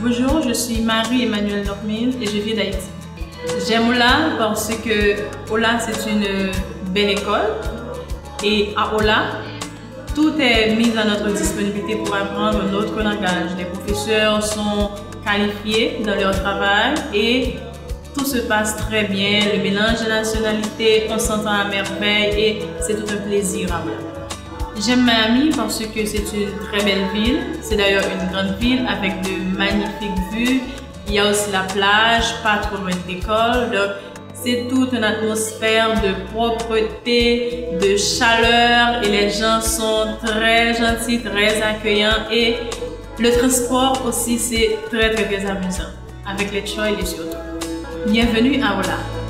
Bonjour, je suis Marie-Emmanuelle Dormil et je viens d'Haïti. J'aime Ola parce que Ola c'est une belle école et à Ola, tout est mis à notre disponibilité pour apprendre notre langage. Les professeurs sont qualifiés dans leur travail et tout se passe très bien. Le mélange de nationalités, on s'entend à merveille et c'est tout un plaisir à Ola. J'aime Miami parce que c'est une très belle ville. C'est d'ailleurs une grande ville avec de magnifiques vues. Il y a aussi la plage, pas trop loin de l'école. Donc, c'est toute une atmosphère de propreté, de chaleur et les gens sont très gentils, très accueillants. Et le transport aussi, c'est très amusant avec les choix et les surtout. Bienvenue à Ola.